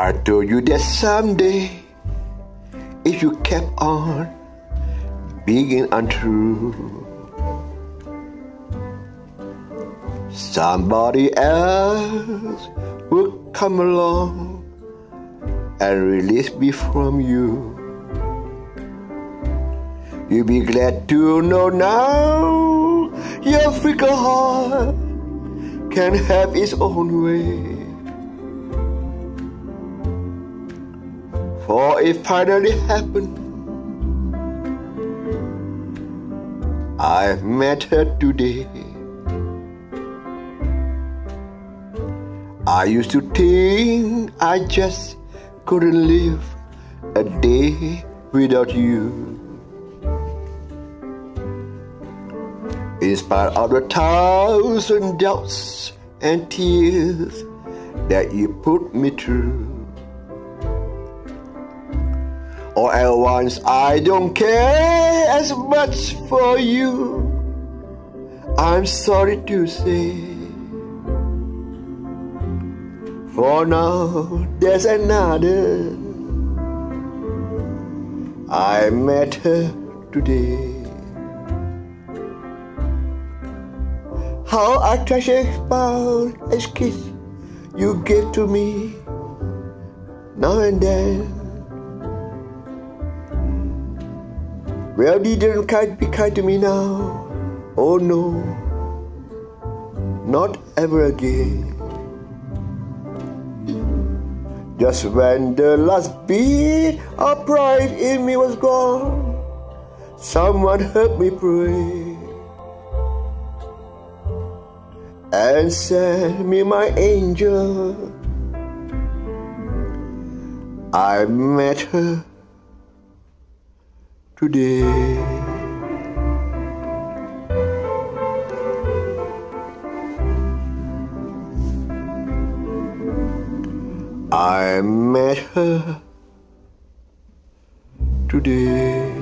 I told you that someday, if you kept on being untrue, somebody else would come along and release me from you. You'll be glad to know now your fickle heart can have its own way. For it finally happened. I've met her today. I used to think I just couldn't live a day without you. In spite of the thousand doubts and tears that you put me through. All at once, I don't care as much for you. I'm sorry to say. For now, there's another. I met her today. How I treasure about each kiss you gave to me now and then. Well, didn't be kind to me now. Oh no, not ever again. Just when the last bit of pride in me was gone, someone heard me pray and sent me my angel. I met her today. I met her today.